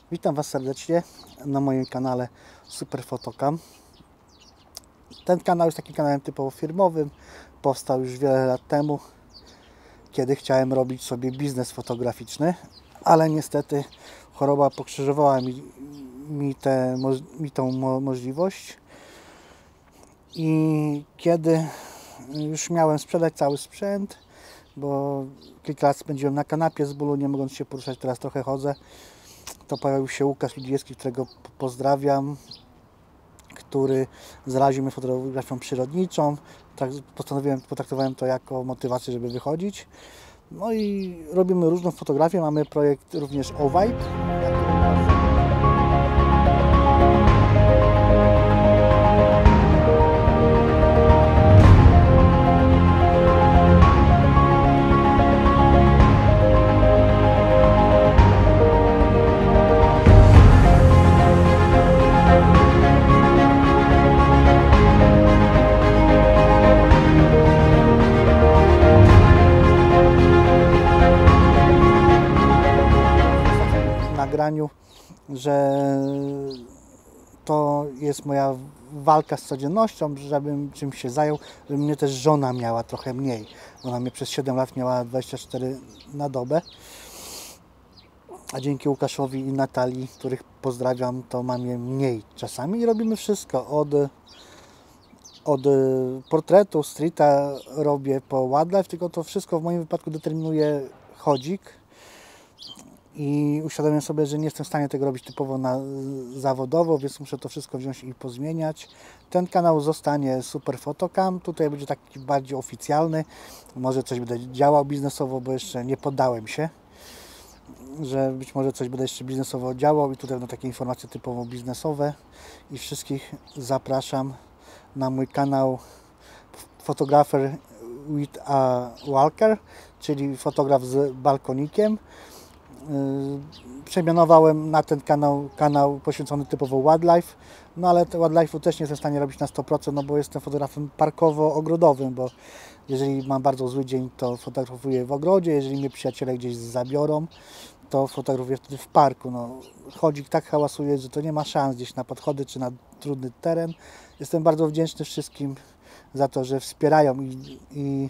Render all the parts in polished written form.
Witam Was serdecznie na moim kanale Super Photocam. Ten kanał jest takim kanałem typowo firmowym. Powstał już wiele lat temu, kiedy chciałem robić sobie biznes fotograficzny, ale niestety choroba pokrzyżowała mi tą możliwość. I kiedy już miałem sprzedać cały sprzęt, bo kilka lat spędziłem na kanapie z bólu, nie mogąc się poruszać, teraz trochę chodzę, to pojawił się Łukasz Lidziejski, którego pozdrawiam, który zaraził mnie fotografią przyrodniczą. Tak potraktowałem to jako motywację, żeby wychodzić. No i robimy różną fotografię. Mamy projekt również O-Vibe. Nagraniu, że to jest moja walka z codziennością, żebym czymś się zajął, żeby mnie też żona miała trochę mniej. Ona mnie przez 7 lat miała 24 na dobę, a dzięki Łukaszowi i Natalii, których pozdrawiam, to mam je mniej czasami i robimy wszystko, od portretu, streeta robię po wildlife, tylko to wszystko w moim wypadku determinuje chodzik. I uświadomiłem sobie, że nie jestem w stanie tego robić typowo zawodowo, więc muszę to wszystko wziąć i pozmieniać. Ten kanał zostanie Super Photocam, tutaj będzie taki bardziej oficjalny. Może coś będę działał biznesowo, bo jeszcze nie poddałem się, że być może coś będę jeszcze biznesowo działał i tutaj będą takie informacje typowo biznesowe. I wszystkich zapraszam na mój kanał Photographer with a Walker, czyli fotograf z balkonikiem. Przemianowałem na ten kanał poświęcony typowo wildlife, no ale wildlife'u też nie jestem w stanie robić na 100%, no bo jestem fotografem parkowo-ogrodowym, bo jeżeli mam bardzo zły dzień, to fotografuję w ogrodzie, jeżeli mnie przyjaciele gdzieś zabiorą, to fotografuję wtedy w parku. No, chodzik tak hałasuje, że to nie ma szans gdzieś na podchody czy na trudny teren. Jestem bardzo wdzięczny wszystkim za to, że wspierają i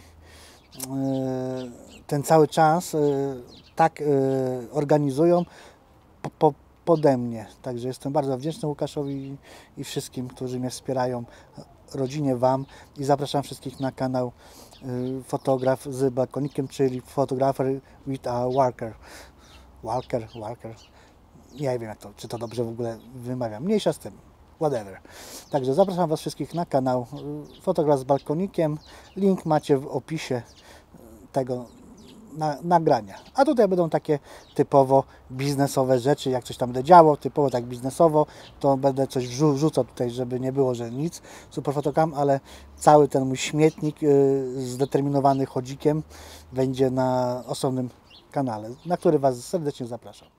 ten cały czas tak organizują pode mnie. Także jestem bardzo wdzięczny Łukaszowi i wszystkim, którzy mnie wspierają, rodzinie, Wam, i zapraszam wszystkich na kanał Fotograf z balkonikiem, czyli Photographer with a Walker. Walker. Nie wiem, czy to dobrze w ogóle wymawiam. Mniejsza z tym. Whatever. Także zapraszam Was wszystkich na kanał Fotograf z balkonikiem. Link macie w opisie tego nagrania. A tutaj będą takie typowo biznesowe rzeczy, jak coś tam będę działo, typowo tak biznesowo, to będę coś wrzucał tutaj, żeby nie było, że nic, Super Photocam, ale cały ten mój śmietnik zdeterminowany chodzikiem będzie na osobnym kanale, na który Was serdecznie zapraszam.